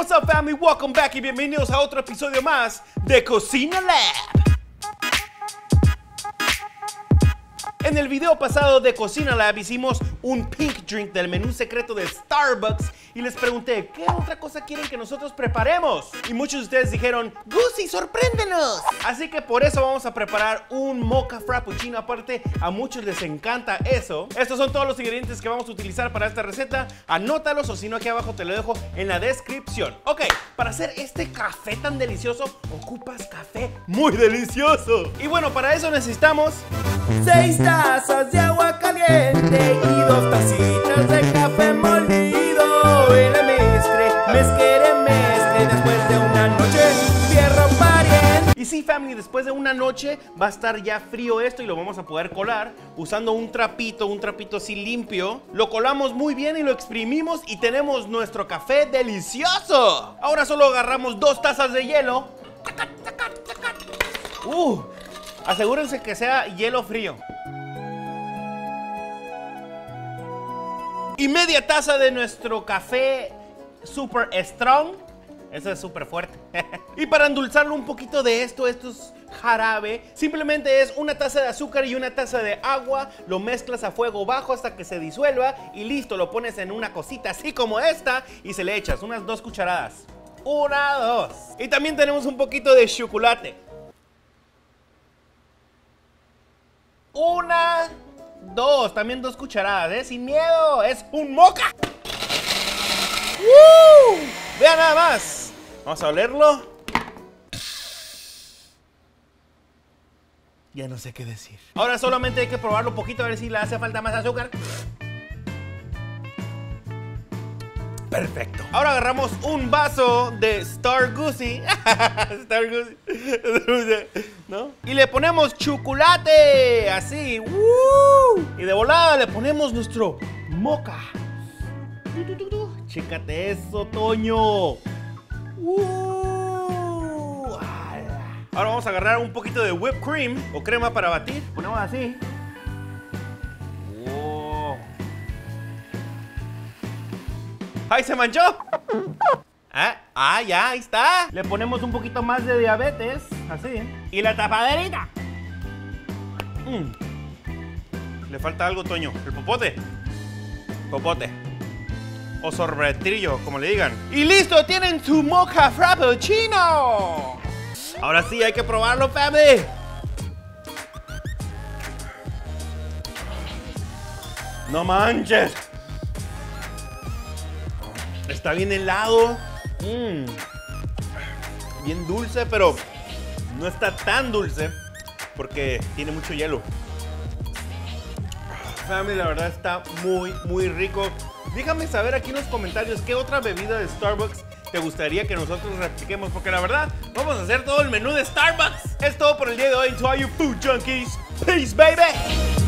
What's up, family? Welcome back y bienvenidos a otro episodio más de Cocina Lab. En el video pasado de Cocina Lab hicimos un pink drink del menú secreto de Starbucks y les pregunté ¿qué otra cosa quieren que nosotros preparemos? Y muchos de ustedes dijeron ¡Gusi, sorpréndenos! Así que por eso vamos a preparar un mocha frappuccino. Aparte, a muchos les encanta eso. Estos son todos los ingredientes que vamos a utilizar para esta receta. Anótalos o si no aquí abajo te lo dejo en la descripción. Ok, para hacer este café tan delicioso ocupas café muy delicioso. Y bueno, para eso necesitamos 6 tazas de agua caliente y 2 tacitas de café molido en la mezcle después de una noche fierro pariente. Y sí, family, después de una noche va a estar ya frío esto y lo vamos a poder colar usando un trapito así limpio. Lo colamos muy bien y lo exprimimos y tenemos nuestro café delicioso. Ahora solo agarramos 2 tazas de hielo. Asegúrense que sea hielo frío. Y media taza de nuestro café super strong. Ese es súper fuerte. Y para endulzarlo un poquito de esto es jarabe. Simplemente es una taza de azúcar y una taza de agua. Lo mezclas a fuego bajo hasta que se disuelva y listo, lo pones en una cosita así como esta y se le echas unas 2 cucharadas. 1, 2. Y también tenemos un poquito de chocolate. 1, 2, también 2 cucharadas, sin miedo, es un mocha. Vean nada más. Vamos a olerlo. Ya no sé qué decir. Ahora solamente hay que probarlo un poquito a ver si le hace falta más azúcar. Perfecto. Ahora agarramos un vaso de Star Gusi. Star Gusi. ¿No? Y le ponemos chocolate. Así. Y de volada le ponemos nuestro mocha. Chécate eso, Toño. Ahora vamos a agarrar un poquito de whipped cream o crema para batir. Ponemos así. ¡Ay, se manchó! Ya, ahí está. Le ponemos un poquito más de diabetes, así. Y la tapaderita. Le falta algo, Toño. El popote. Popote. O sorbetrillo, como le digan. ¡Y listo! ¡Tienen su mocha frappuccino! Ahora sí, hay que probarlo, family. ¡No manches! Está bien helado. Bien dulce, pero no está tan dulce porque tiene mucho hielo. Family, la verdad está muy rico. Déjame saber aquí en los comentarios qué otra bebida de Starbucks te gustaría que nosotros repliquemos, porque la verdad vamos a hacer todo el menú de Starbucks. Es todo por el día de hoy. To all you food junkies, peace, baby.